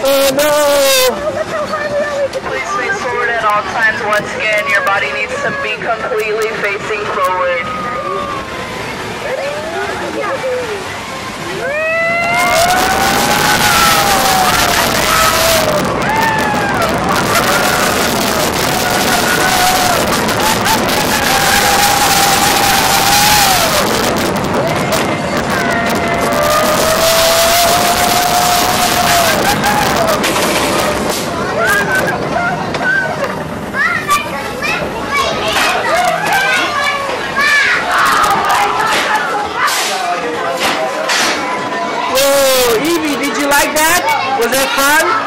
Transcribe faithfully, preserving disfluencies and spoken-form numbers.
Oh no! Please face forward at all times. Once again, your body needs to be completely facing forward. Evie, did you like that? Was that fun?